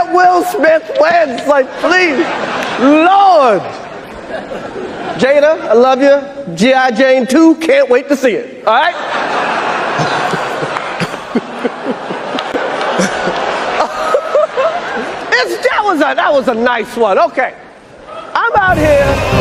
that Will Smith wins. Like, please, Lord. Jada, I love you. G.I. Jane 2, can't wait to see it. All right? That was a nice one. Okay. I'm out here.